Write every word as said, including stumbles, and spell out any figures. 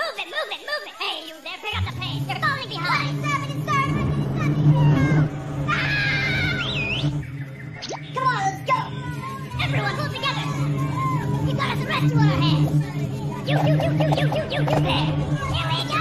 Move it, move it, move it! Hey, you there, pick up the pace! You're falling behind! Stop it, stop it, Come on, let's go! Everyone, pull together! We got us a rescue on our hands! You, you, you, you, you, you, you, you there! Here we go!